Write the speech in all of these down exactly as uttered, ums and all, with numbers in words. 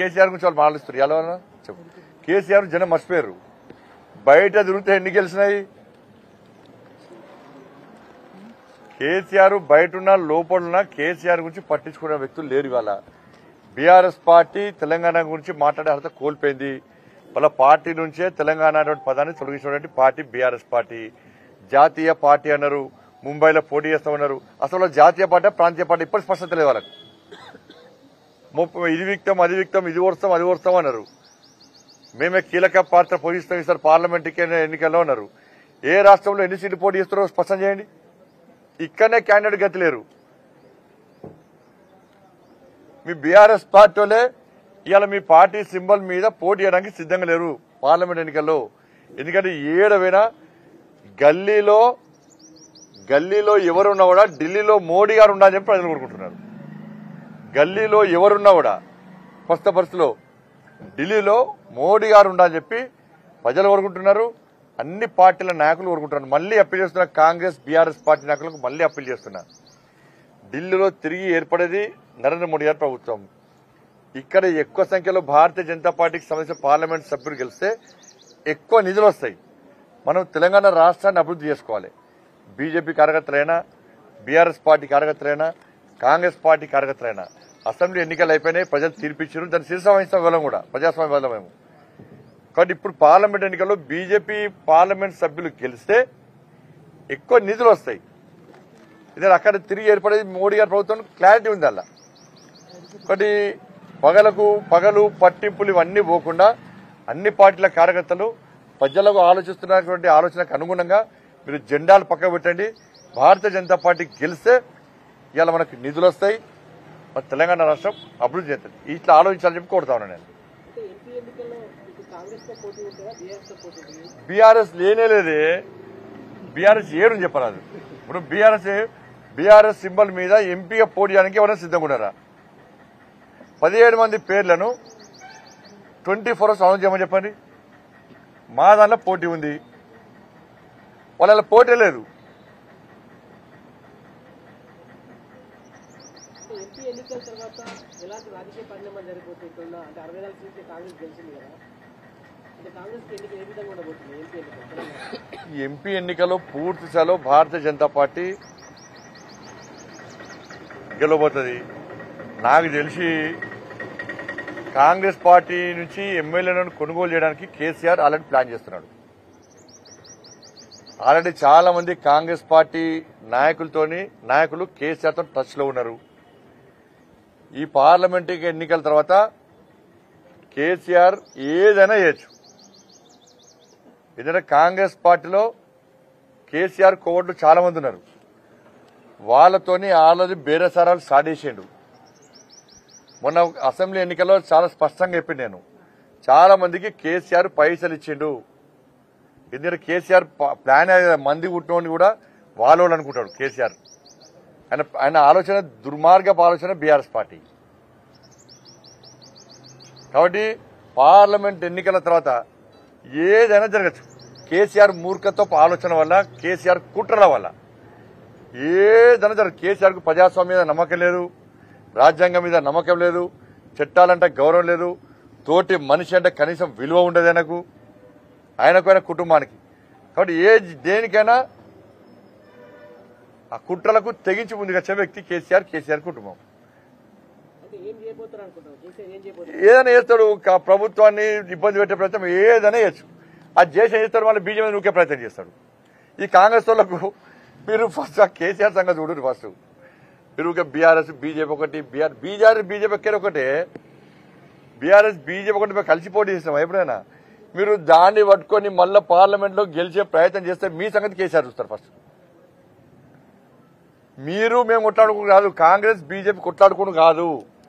కేసీఆర్ గురించి వాళ్ళు మాట్లాడుస్తారు ఎలా చెప్పు. కేసీఆర్ జనం మర్చిపోయారు. బయట తిరిగితే ఎన్ని గెలిచినాయి? కేసీఆర్ బయట ఉన్న లోపల కేసీఆర్ గురించి పట్టించుకునే వ్యక్తులు లేరు. ఇవాళ బీఆర్ఎస్ పార్టీ తెలంగాణ గురించి మాట్లాడే అర్హత కోల్పోయింది. వాళ్ళ పార్టీ నుంచే తెలంగాణ అనే పదాన్ని తొలగించినటువంటి పార్టీ బీఆర్ఎస్ పార్టీ. జాతీయ పార్టీ అన్నారు, ముంబైలో పోటీ చేస్తామన్నారు. అసలు జాతీయ పార్టీ ప్రాంతీయ పార్టీ ఇప్పటి స్పష్టత లేదు వాళ్ళకి. ఇది విక్తం అది విక్తం ఇది ఓడుస్తాం అది ఓడుస్తాం అన్నారు. మేమే కీలక పాత్ర పోషిస్తాం ఈసారి పార్లమెంట్ ఎన్నికల్లో అన్నారు. ఏ రాష్ట్రంలో ఎన్ని సీట్లు పోటీ చేస్తారో స్పష్టం చేయండి. ఇక్కడనే క్యాండిడేట్ గతి లేరు. మీ బీఆర్ఎస్ పార్టీలే ఇవాళ మీ పార్టీ సింబల్ మీద పోటీ చేయడానికి సిద్ధంగా లేరు పార్లమెంట్ ఎన్నికల్లో. ఎందుకంటే ఏడవైనా గల్లీలో గల్లీలో ఎవరున్నా కూడా ఢిల్లీలో మోడీ గారు ఉండాలని చెప్పి ప్రజలు కోరుకుంటున్నారు. గల్లీలో ఎవరున్నా కూడా ప్రస్తుత పరిస్థితిలో ఢిల్లీలో మోడీ గారు ఉండాలని చెప్పి ప్రజలు కోరుకుంటున్నారు. అన్ని పార్టీల నాయకులు కోరుకుంటున్నారు. మళ్లీ అప్పీల్ చేస్తున్నారు. కాంగ్రెస్ బీఆర్ఎస్ పార్టీ నాయకులకు మళ్లీ అప్పీల్ చేస్తున్నారు. ఢిల్లీలో తిరిగి ఏర్పడేది నరేంద్ర మోడీ గారి ప్రభుత్వం. ఇక్కడ ఎక్కువ సంఖ్యలో భారతీయ జనతా పార్టీకి సంబంధించిన పార్లమెంట్ సభ్యులు గెలిస్తే ఎక్కువ నిధులు వస్తాయి. మనం తెలంగాణ రాష్ట్రాన్ని అభివృద్ధి చేసుకోవాలి. బీజేపీ కార్యకర్తలైనా, బీఆర్ఎస్ పార్టీ కార్యకర్తలైనా, కాంగ్రెస్ పార్టీ కార్యకర్తలైనా అసెంబ్లీ ఎన్నికలు అయిపోయినాయి. ప్రజలు తీర్పిచ్చారు. దాన్ని శిరస వహిస్తాం వెళ్ళం కూడా ప్రజాస్వామ్య వల్ల మేము. కాబట్టి ఇప్పుడు పార్లమెంట్ ఎన్నికల్లో బీజేపీ పార్లమెంట్ సభ్యులు గెలిస్తే ఎక్కువ నిధులు వస్తాయి. ఇదే అక్కడ తిరిగి ఏర్పడేది మోడీ గారి ప్రభుత్వం క్లారిటీ ఉంది. అలా ఒకటి పగలకు పగలు పట్టింపులు ఇవన్నీ పోకుండా అన్ని పార్టీల కార్యకర్తలు ప్రజలకు ఆలోచిస్తున్నటువంటి ఆలోచనకు అనుగుణంగా మీరు జెండాలు పక్కకు పెట్టండి. భారతీయ జనతా పార్టీ గెలిస్తే ఇవాళ మనకు నిధులు వస్తాయి. మన తెలంగాణ రాష్ట్రం అభివృద్ధి చేస్తుంది. ఇట్లా ఆలోచించాలని చెప్పి కోరుతా ఉన్నాను నేను. బీఆర్ఎస్ లేనే లేదే. బీఆర్ఎస్ ఏడు చెప్పరాదు. ఇప్పుడు బీఆర్ఎస్ బీఆర్ఎస్ సింబల్ మీద ఎంపీగా పోటీ చేయడానికి ఎవరైనా సిద్ధంగా ఉన్నారా? పదిహేడు మంది పేర్లను ట్వంటీ ఫోర్ అవర్స్ అనౌన్స్ చేయమని చెప్పండి. మా దాంట్లో పోటీ ఉంది, వాళ్ళ పోటీ లేదు. ఎంపీ ఎన్నికల్లో పూర్తి స్థాయిలో భారతీయ జనతా పార్టీ గెలవబోతుంది. నాకు తెలిసి కాంగ్రెస్ పార్టీ నుంచి ఎమ్మెల్యేలను కొనుగోలు చేయడానికి కేసీఆర్ ఆల్రెడీ ప్లాన్ చేస్తున్నాడు. ఆల్రెడీ చాలా మంది కాంగ్రెస్ పార్టీ నాయకులతోని నాయకులు కేసీఆర్ తో టచ్ లో ఉన్నారు. ఈ పార్లమెంట్ ఎన్నికల తర్వాత కేసీఆర్ ఏదైనా చేయొచ్చు. ఎందుకంటే కాంగ్రెస్ పార్టీలో కేసీఆర్ కోవట్లు చాలా మంది ఉన్నారు. వాళ్లతోని ఆల్రెడీ బేరసారాలు స్టార్ట్ చేసిండు. మొన్న అసెంబ్లీ ఎన్నికల్లో చాలా స్పష్టంగా చెప్పింది నేను. చాలా మందికి కేసీఆర్ పైసలు ఇచ్చిండు. ఎందుకంటే కేసీఆర్ ప్లాన్ మంది కుట్టినోని కూడా వాళ్ళు అనుకుంటాడు కేసీఆర్. ఆయన ఆయన ఆలోచన దుర్మార్గపు ఆలోచన బీఆర్ఎస్ పార్టీ. కాబట్టి పార్లమెంట్ ఎన్నికల తర్వాత ఏదైనా జరగచ్చు. కేసీఆర్ మూర్ఖత్వపు ఆలోచన వల్ల, కేసీఆర్ కుట్రల వల్ల ఏదైనా జరగదు. కేసీఆర్ కు ప్రజాస్వామ్యం మీద నమ్మకం లేదు, రాజ్యాంగం మీద నమ్మకం లేదు, చట్టాలంటే గౌరవం లేదు, తోటి మనిషి అంటే కనీసం విలువ ఉండదు ఆయనకు, ఆయనకు ఆయన కుటుంబానికి. కాబట్టి ఏ దేనికైనా ఆ కుట్రలకు తెగించి ముందుకు వచ్చే వ్యక్తి కేసీఆర్, కేసీఆర్ కుటుంబం. ఏదైనా చేస్తాడు. ప్రభుత్వాన్ని ఇబ్బంది పెట్టే ప్రయత్నం ఏదైనా చేయొచ్చు. అది చేసి చేస్తాడు. మళ్ళీ బీజేపీ నూకే ప్రయత్నం చేస్తాడు. ఈ కాంగ్రెస్ వాళ్ళకు మీరు ఫస్ట్ కేసీఆర్ సంగతి చూడరు. ఫస్ట్ మీరు బీఆర్ఎస్ బీజేపీ ఒకటి, బీఆర్ బీజేపీ బీజేపీ ఎక్కడ ఒకటే, బీఆర్ఎస్ బీజేపీ ఒకటి మేము కలిసి పోటీ చేసినాం. ఎప్పుడైనా మీరు దాన్ని పట్టుకొని మళ్ళీ పార్లమెంట్ లో గెలిచే ప్రయత్నం చేస్తే మీ సంగతి కేసీఆర్ చూస్తారు. ఫస్ట్ మీరు మేము కొట్లాడుకుని కాదు, కాంగ్రెస్ బీజేపీ కొట్లాడుకుని కాదు.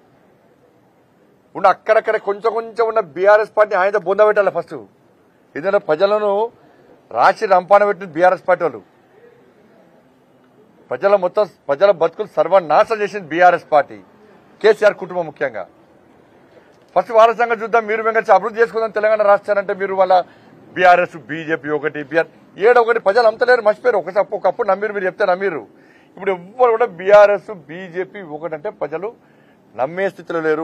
ఉన్న అక్కడక్కడ కొంచెం కొంచెం ఉన్న బీఆర్ఎస్ పార్టీ ఆయన బొంద పెట్టాలి ఫస్ట్. ఎందుకంటే ప్రజలను రాసి రంపాన పెట్టిన బీఆర్ఎస్ పార్టీ వాళ్ళు, ప్రజల మొత్తం ప్రజల బతుకులు సర్వనాశనం చేసింది బీఆర్ఎస్ పార్టీ, కేసీఆర్ కుటుంబం ముఖ్యంగా. ఫస్ట్ వాళ్ళ సంగతి చూద్దాం. మీరు మేము కలిసి అభివృద్ధి చేసుకుందాం తెలంగాణ రాష్ట్రాలంటే మీరు వాళ్ళ బీఆర్ఎస్ బీజేపీ ఒకటి, బీఆర్ ఏడు ఒకటి, ప్రజలు అంతలేరు, మర్చిపోయారు. ఒకసారి ఒకప్పుడు నమ్మిరు, మీరు చెప్తే నమ్మిరు. ఇప్పుడు ఎవ్వరు కూడా బీఆర్ఎస్ బీజేపీ ఒకటంటే ప్రజలు నమ్మే స్థితిలో లేరు.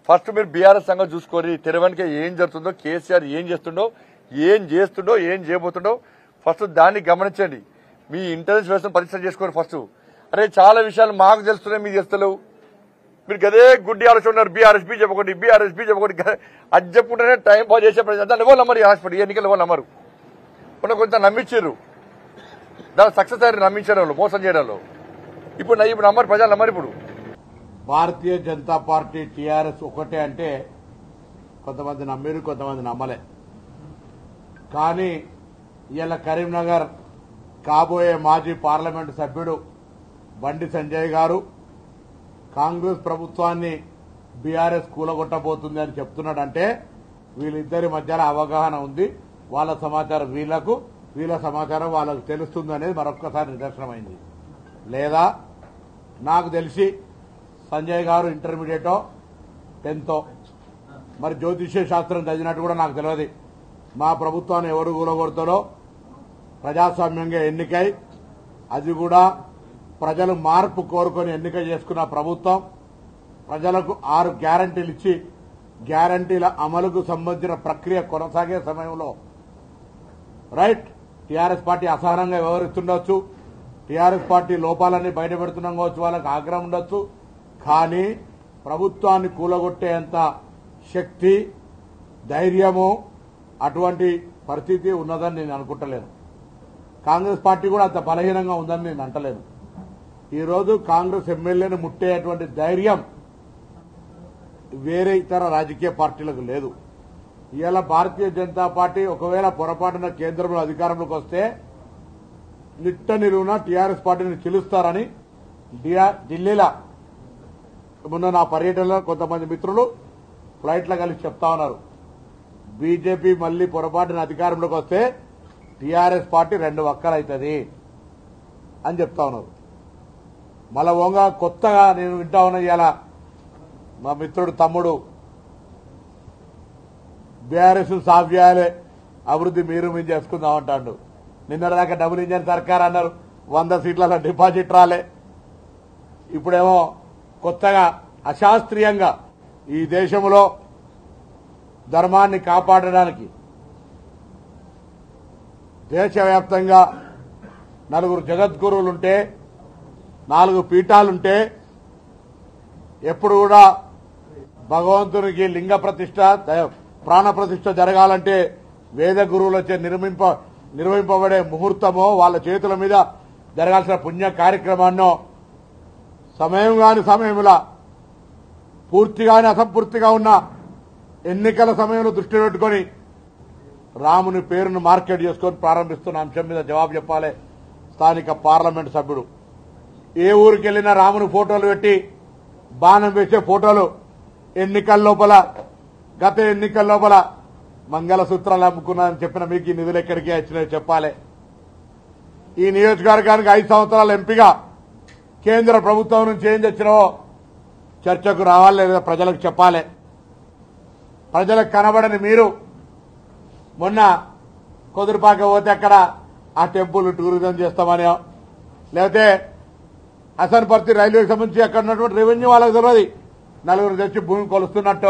ఫస్ట్ మీరు బీఆర్ఎస్ సంగతి చూసుకోరి. తెరవనికే ఏం జరుగుతుందో, కేసీఆర్ ఏం చేస్తుండో, ఏం చేస్తుండో, ఏం చేయబోతుండో ఫస్ట్ దాన్ని గమనించండి. మీ ఇంటెలిజెన్స్ వ్యవస్థను పరీక్ష చేసుకోండి ఫస్ట్. అరే చాలా విషయాలు మాకు తెలుస్తున్నాయి, మీకు తెలుస్తలేవు. మీరు గదే గుడ్డి ఆలోచన ఉన్నారు. బీఆర్ఎస్ బీజేపీ ఒకటి, బీఆర్ఎస్ బీజేపీ ఒకటి అది చెప్పుకుంటేనే టైం పాస్ చేసే ప్రజలు ఎవరు నమ్మరు. ఈ హాస్పిటల్ ఎన్నికలు ఎవరు నమ్మరు. కొంత కొంత నమ్మించారు, దాని సక్సెస్ అయ్యారు నమ్మించారు వాళ్ళు, మోసం చేయడంలో. ఇప్పుడు ఇప్పుడు నమ్మరు, ప్రజలు నమ్మరు. ఇప్పుడు భారతీయ జనతా పార్టీ టీఆర్ఎస్ ఒకటే అంటే కొంతమంది నమ్మిరు, కొంతమంది నమ్మలే. కానీ ఇవాళ కరీంనగర్ కాబోయే మాజీ పార్లమెంటు సభ్యుడు బండి సంజయ్ గారు కాంగ్రెస్ ప్రభుత్వాన్ని బీఆర్ఎస్ కూలగొట్టబోతుంది అని చెప్తున్నాడంటే వీళ్ళిద్దరి మధ్యలో అవగాహన ఉంది. వాళ్ళ సమాచారం వీళ్లకు, వీళ్ళ సమాచారం వాళ్ళకు తెలుస్తుంది అనేది మరొక్కసారి నిదర్శనమైంది. లేదా నాకు తెలిసి సంజయ్ గారు ఇంటర్మీడియటో టెన్తో మరి జ్యోతిష్య శాస్త్రం చదివినట్టు కూడా నాకు తెలియదు. మా ప్రభుత్వాన్ని ఎవరు కూలగొడతారో ప్రజాస్వామ్యంగా ఎన్నికై అది కూడా ప్రజలు మార్పు కోరుకొని ఎన్నిక చేసుకున్న ప్రభుత్వం ప్రజలకు ఆరు గ్యారంటీలు ఇచ్చి గ్యారంటీల అమలుకు సంబంధించిన ప్రక్రియ కొనసాగే సమయంలో రైట్ టీఆర్ఎస్ పార్టీ అసహనంగా వ్యవహరిస్తుండొచ్చు, టీఆర్ఎస్ పార్టీ లోపాలన్నీ బయటపెడుతున్నాం కావచ్చు, వాళ్ళకి ఆగ్రహం ఉండొచ్చు. కానీ ప్రభుత్వాన్ని కూలగొట్టేంత శక్తి, ధైర్యము అటువంటి పరిస్థితి ఉన్నదని నేను అనుకుంటలేను. కాంగ్రెస్ పార్టీ కూడా అంత బలహీనంగా ఉందని నేను అంటలేను. ఈరోజు కాంగ్రెస్ ఎమ్మెల్యేను ముట్టేటువంటి ధైర్యం వేరే ఇతర రాజకీయ పార్టీలకు లేదు. ఇవాళ భారతీయ జనతా పార్టీ ఒకవేళ పొరపాటున కేంద్రంలో అధికారంలోకి వస్తే నిట్ట నిలువున టీఆర్ఎస్ పార్టీని చిలుస్తారని ఢిల్లీలో మొన్న నా పర్యటనలో కొంతమంది మిత్రులు ఫ్లైట్లో కలిసి చెప్తా ఉన్నారు. బీజేపీ మళ్లీ పొరపాటున అధికారంలోకి వస్తే టీఆర్ఎస్ పార్టీ రెండు వక్కలు అవుతుంది అని చెప్తా ఉన్నారు. మళ్ళా ఓంగ కొత్తగా నేను వింటా ఉన్నా ఇవాళ మా మిత్రుడు తమ్ముడు బీఆర్ఎస్ సాఫ్ చేయాలి, అభివృద్ధి మీరు మేము చేసుకుందాం అంటాడు. నిన్నటిదాకా డబుల్ ఇంజన్ సర్కార్ అన్నారు, వంద సీట్ల డిపాజిట్ రాలే. ఇప్పుడేమో కొత్తగా అశాస్త్రీయంగా ఈ దేశంలో ధర్మాన్ని కాపాడడానికి దేశవ్యాప్తంగా నలుగురు జగద్గురువులుంటే, నాలుగు పీఠాలుంటే ఎప్పుడు కూడా భగవంతునికి లింగ ప్రతిష్ట, ప్రాణ ప్రతిష్ట జరగాలంటే వేద గురువులచే నిర్మింప నిర్వహింపబడే ముహూర్తమో వాళ్ళ చేతుల మీద జరగాల్సిన పుణ్య కార్యక్రమాన్నో సమయం కాని సమయంలో పూర్తిగానే అసంపూర్తిగా ఉన్న ఎన్నికల సమయంలో దృష్టి పెట్టుకుని రాముని పేరును మార్కెట్ చేసుకుని ప్రారంభిస్తున్న అంశం మీద జవాబు చెప్పాలి స్థానిక పార్లమెంటు సభ్యుడు. ఏ ఊరికి వెళ్లినా రాముని ఫోటోలు పెట్టి బాణం వేసే ఫోటోలు ఎన్నికల లోపల, గత ఎన్నికల లోపల మంగళసూత్రాలు అమ్ముకున్నారని చెప్పిన మీకు ఈ నిధులు ఎక్కడికి వచ్చినాయో చెప్పాలి. ఈ నియోజకవర్గానికి ఐదు సంవత్సరాల ఎంపీగా కేంద్ర ప్రభుత్వం నుంచి ఏం తెచ్చినావో చర్చకు రావాలి, లేదా ప్రజలకు చెప్పాలి. ప్రజలకు కనబడని మీరు మొన్న కుదురుపాక పోతే అక్కడ ఆ టెంపుల్ టూరిజం చేస్తామని, లేకపోతే హసన్పర్తి రైల్వేకి సంబంధించి అక్కడ ఉన్నటువంటి రెవెన్యూ వాళ్ళకి తెలియదు, నలుగురు తెచ్చి భూమి కొలుస్తున్నట్టు.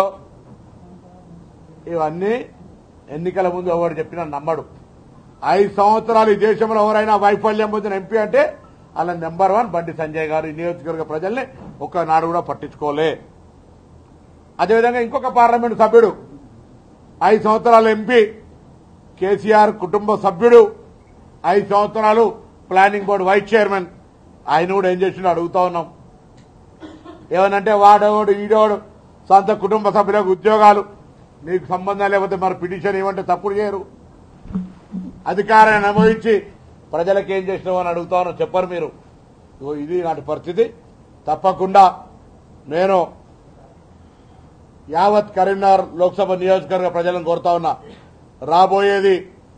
ఇవన్నీ ఎన్నికల ముందు ఎవరు చెప్పినా నమ్మడు. ఐదు సంవత్సరాలు ఈ దేశంలో ఎవరైనా వైఫల్యం పొందిన ఎంపీ అంటే అలా నెంబర్ వన్ బండి సంజయ్ గారు. ఈ నియోజకవర్గ ప్రజల్ని ఒక్కనాడు కూడా పట్టించుకోలే. అదేవిధంగా ఇంకొక పార్లమెంటు సభ్యుడు, ఐదు సంవత్సరాల ఎంపీ, కేసీఆర్ కుటుంబ సభ్యుడు, ఐదు సంవత్సరాలు ప్లానింగ్ బోర్డు వైస్ చైర్మన్. ఆయన కూడా ఏం చేసినా అడుగుతా ఉన్నాం. ఏమనంటే వాడేవాడు ఈడేవాడు సొంత కుటుంబ సభ్యులకు ఉద్యోగాలు, నీకు సంబంధం లేకపోతే మరి పిటిషన్ ఏమంటే తప్పుడు చేయరు. అధికారాన్ని అనుభవించి ప్రజలకు ఏం చేసినావు అని అడుగుతా ఉన్నా, చెప్పరు మీరు. ఇది నాటి పరిస్థితి. తప్పకుండా నేను యావత్ కరీంనగర్ లోక్సభ నియోజకవర్గ ప్రజలను కోరుతా ఉన్నా, రాబోయేది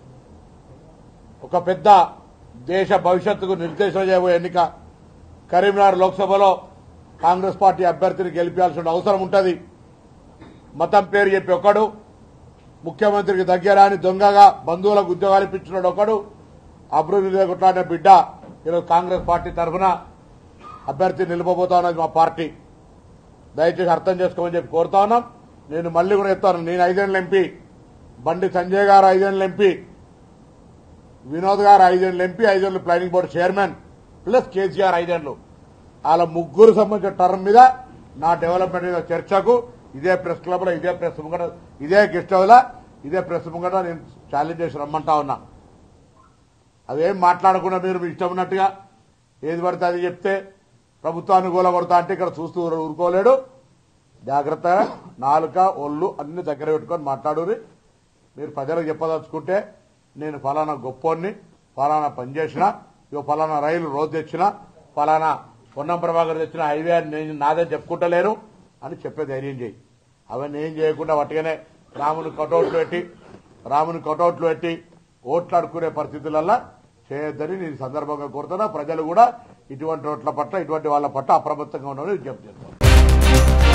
ఒక పెద్ద దేశ భవిష్యత్తుకు నిర్దేశం చేయబోయే ఎన్నిక. కరీంనగర్ లోక్సభలో కాంగ్రెస్ పార్టీ అభ్యర్థిని గెలిపించాల్సిన అవసరం ఉంటుంది. మతం పేరు చెప్పి ఒకడు, ముఖ్యమంత్రికి దగ్గరాని దొంగగా బంధువులకు ఉద్యోగాలు ఇప్పించినాడు ఒకడు, అభివృద్ధి కొట్లాడిన బిడ్డ ఈరోజు కాంగ్రెస్ పార్టీ తరఫున అభ్యర్థి నిలబోతా ఉన్నది మా పార్టీ. దయచేసి అర్థం చేసుకోమని చెప్పి కోరుతా ఉన్నాం. నేను మళ్ళీ కూడా చెప్తాను, నేను ఐదేళ్ళు ఎంపీ, బండి సంజయ్ గారు ఐదేళ్ళు ఎంపీ, వినోద్ గారు ఐదేళ్ళు ఎంపీ, ఐదేళ్ళు planning board chairman, plus KCR ఐదేళ్లు. వాళ్ళ ముగ్గురు సంబంధించిన టర్మ్ మీద నా డెవలప్మెంట్ మీద చర్చకు ఇదే ప్రెస్ క్లబ్ లో, ఇదే ప్రెస్ ముంగట, ఇదే గెస్ట్ హౌస్ లో, ఇదే ప్రెస్ ముంగట నేను ఛాలెంజ్ చేసి రమ్మంటా ఉన్నా. అదేం మాట్లాడకుండా మీరు మీ ఇష్టం ఉన్నట్టుగా ఏది పడితే అది చెప్తే ప్రభుత్వాన్ని గోలగొడతా అంటే ఇక్కడ చూస్తూ ఊరుకోలేడు. జాగ్రత్తగా నాలుక ఒళ్ళు అన్ని దగ్గర పెట్టుకొని మాట్లాడుని. మీరు ప్రజలకు చెప్పదలుచుకుంటే నేను ఫలానా గొప్పోడిని, ఫలానా పనిచేసిన, ఇగో ఫలానా రైలు రోజు తెచ్చిన, ఫలానా పొన్నం ప్రభాకర్ తెచ్చిన హైవే అని నేను నాదని చెప్పుకుంటలేను అని చెప్పే ధైర్యం చేయి. అవన్నీ ఏం చేయకుండా వట్టిగానే రాముని కటౌట్లు పెట్టి రాముని కటౌట్లు పెట్టి ఓట్లు అడుక్కునే పరిస్థితులల్లా చేయొద్దని నేను సందర్భంగా కోరుతున్నా. ప్రజలు కూడా ఇటువంటి ఓట్ల పట్ల, ఇటువంటి వాళ్ళ పట్ల అప్రమత్తంగా ఉన్నారని విజ్ఞప్తి చేస్తాను.